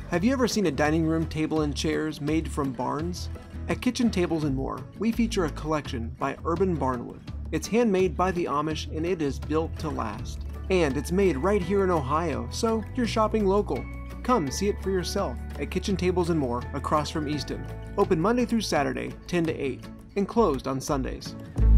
Have you ever seen a dining room table and chairs made from barns? At Kitchen Tables & More, we feature a collection by Urban Barnwood. It's handmade by the Amish and it is built to last. And it's made right here in Ohio, so you're shopping local. Come see it for yourself at Kitchen Tables & More across from Easton. Open Monday through Saturday, 10 to 8, and closed on Sundays.